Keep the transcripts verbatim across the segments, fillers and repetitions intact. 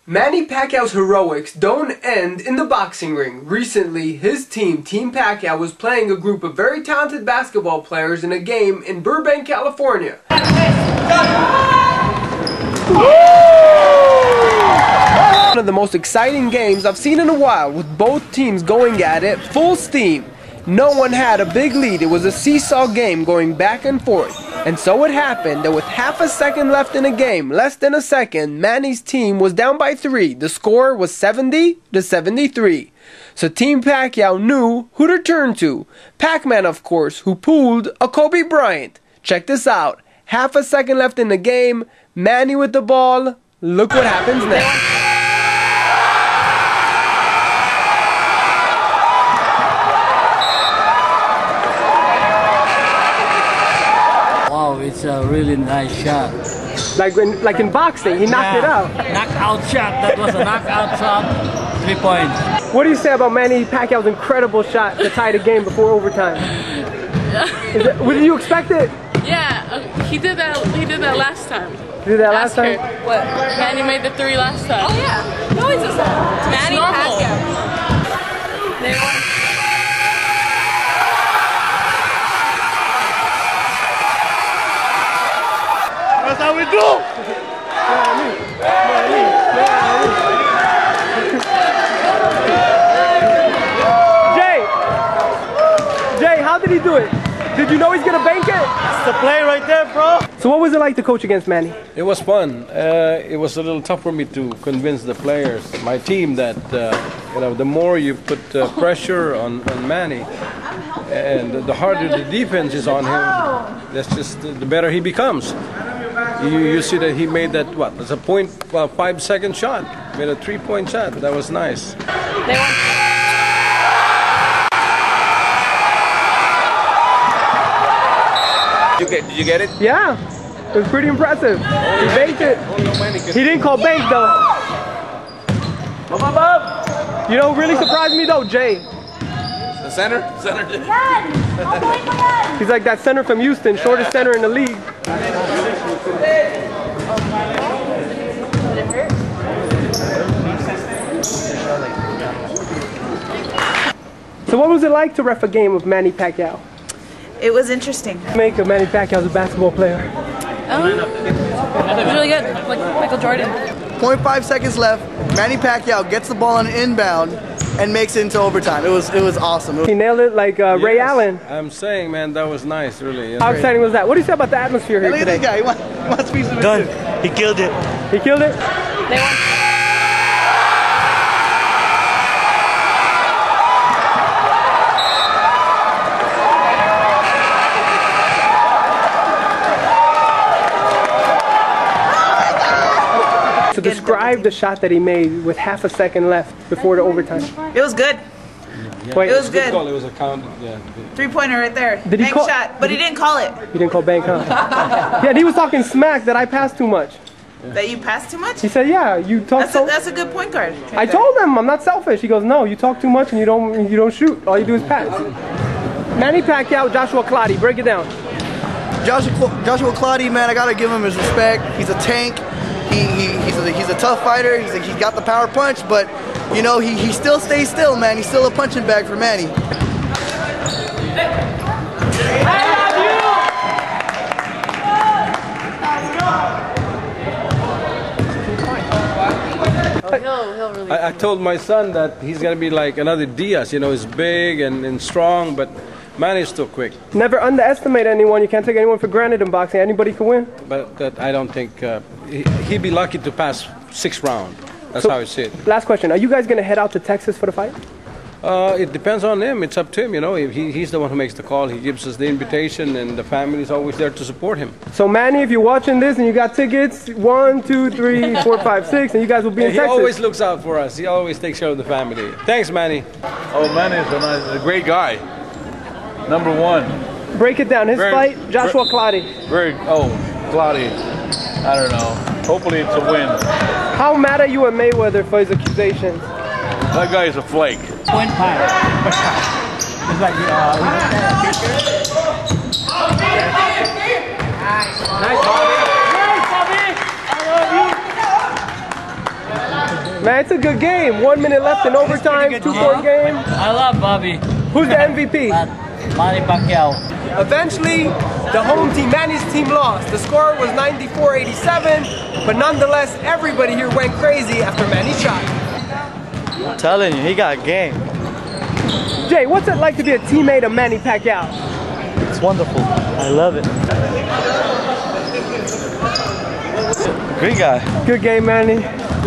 Manny Pacquiao's heroics don't end in the boxing ring. Recently, his team, Team Pacquiao, was playing a group of very talented basketball players in a game in Burbank, California. One of the most exciting games I've seen in a while, with both teams going at it full steam. No one had a big lead. It was a seesaw game going back and forth. And so it happened that with half a second left in the game, less than a second, Manny's team was down by three. The score was seventy to seventy-three. So Team Pacquiao knew who to turn to. Pac-Man, of course, who pulled a Kobe Bryant. Check this out. Half a second left in the game, Manny with the ball. Look what happens next. Wow, it's a really nice shot. Like when, like in boxing, he knocked yeah. it out. Knockout shot. That was a knockout shot. Three points. What do you say about Manny Pacquiao's incredible shot to tie the game before overtime? Is it, did you expect it? Yeah, uh, he did that. He did that last time. You did that last Ask time? her. What? Manny made the three last time. Oh yeah, he always does that. Manny Pacquiao. They won. That's how we do! Manny, Manny, Manny. Jay! Jay, how did he do it? Did you know he's gonna bank it? It's the play right there, bro! So what was it like to coach against Manny? It was fun. Uh, it was a little tough for me to convince the players, my team, that uh, you know, the more you put uh, pressure on, on Manny, and the harder the defense is on him, that's just the better he becomes. You, you see that he made that, what, that's a point, well, five second shot, made a three point shot. That was nice. They won. Did you get, did you get it? Yeah, it was pretty impressive. He banked it. He didn't call bank though. You know, really surprised me though, Jay. The center? Center. He's like that center from Houston, shortest center in the league. So what was it like to ref a game with Manny Pacquiao? It was interesting. Make of Manny Pacquiao as a basketball player. Um, it was really good, like Michael Jordan. zero point five seconds left. Manny Pacquiao gets the ball on inbound and makes it into overtime. It was it was awesome. It was he nailed it like uh, Ray Yes, Allen. I'm saying, man, that was nice, really. How exciting was that? What do you say about the atmosphere here Look today? at this guy. He wants, he wants pieces of it Done. too. He killed it. He killed it? They won. So describe the shot that he made with half a second left before the overtime. It was good. Yeah, Wait, It was good. Call. It was a count. Yeah. Three pointer right there. Did he Bank call- shot, but he didn't call it. You didn't call bank, huh? Yeah, and he was talking smack that I passed too much. That you passed too much. He said, yeah, you talk That's so... a, that's a good point guard. I told him I'm not selfish. He goes, no, you talk too much and you don't you don't shoot. All you do is pass. Manny Pacquiao, Joshua Clottey, break it down. Joshua Joshua Clottey, man, I gotta give him his respect. He's a tank. He, he he's a he's a tough fighter. He's a, he's got the power punch, but you know he he still stays still, man. He's still a punching bag for Manny. He'll, he'll really. I, I told my son that he's going to be like another Diaz. You know, he's big and, and strong, but Manny's still quick. Never underestimate anyone. You can't take anyone for granted in boxing. Anybody can win. But that I don't think uh, he, he'd be lucky to pass six round. That's So- how I see it. Last question. Are you guys going to head out to Texas for the fight? Uh, it depends on him. It's up to him. You know, he, he's the one who makes the call. He gives us the invitation, and the family is always there to support him. So Manny, if you're watching this and you got tickets, one, two, three, four, five, six, and you guys will be in He Texas. always looks out for us. He always takes care of the family. Thanks, Manny. Oh, man, he's a, nice, a great guy. Number one. Break it down. His Very- fight, Joshua Clottey. Very, oh, Cloudy. I don't know. Hopefully it's a win. How mad are you at Mayweather for his accusations? That guy is a flake. Point five. It's like, uh, Nice, Bobby. Nice, Bobby. I love you. Man, it's a good game. One minute left in overtime, two-point game. I love Bobby. Who's the M V P? Manny Pacquiao. Eventually, the home team, Manny's team, lost. The score was ninety-four eighty-seven, but nonetheless, everybody here went crazy after Manny's shot. I'm telling you, he got game. Jay, what's it like to be a teammate of Manny Pacquiao? It's wonderful. I love it. Great guy. Good game, Manny.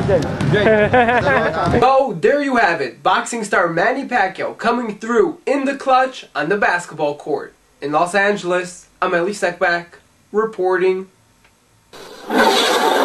So, there you have it. Boxing star Manny Pacquiao coming through in the clutch on the basketball court. In Los Angeles, I'm Elie Seckbach reporting.